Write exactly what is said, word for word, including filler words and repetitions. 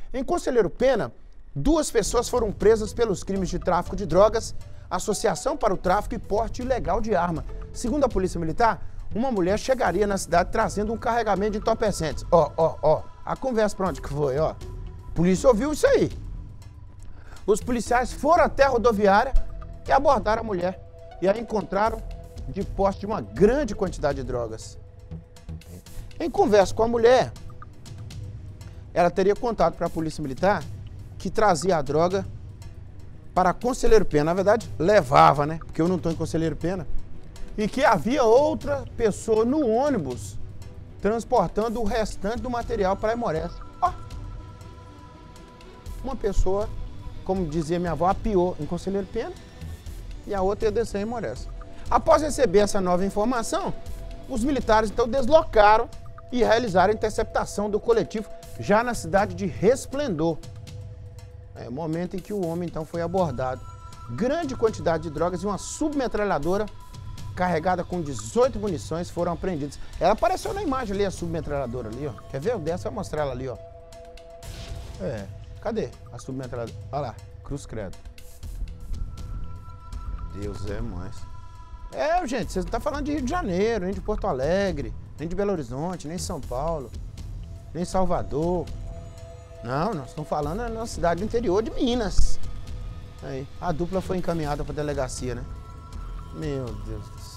Em Conselheiro Pena, duas pessoas foram presas pelos crimes de tráfico de drogas, associação para o tráfico e porte ilegal de arma. Segundo a Polícia Militar, uma mulher chegaria na cidade trazendo um carregamento de entorpecentes. Ó, ó, ó, a conversa pra onde que foi, ó. A polícia ouviu isso aí. Os policiais foram até a rodoviária e abordaram a mulher. E a encontraram de posse de uma grande quantidade de drogas. Em conversa com a mulher, ela teria contado para a Polícia Militar que trazia a droga para Conselheiro Pena. Na verdade, levava, né? Porque eu não estou em Conselheiro Pena. E que havia outra pessoa no ônibus transportando o restante do material para Aimorés. Ó, uma pessoa, como dizia minha avó, apiou em Conselheiro Pena e a outra ia descer em Aimorés. Após receber essa nova informação, os militares então deslocaram e realizaram a interceptação do coletivo já na cidade de Resplendor. É o momento em que o homem então foi abordado. Grande quantidade de drogas e uma submetralhadora carregada com dezoito munições foram apreendidas. Ela apareceu na imagem ali, a submetralhadora ali, ó. Quer ver? O dessa vai mostrar ela ali, ó. É, cadê a submetralhadora? Olha lá, cruz credo. Deus é mais. É, gente, vocês não estão falando de Rio de Janeiro, nem de Porto Alegre, nem de Belo Horizonte, nem São Paulo, nem Salvador. Não, nós estamos falando na nossa cidade do interior de Minas. Aí, a dupla foi encaminhada para a delegacia, né? Meu Deus do céu.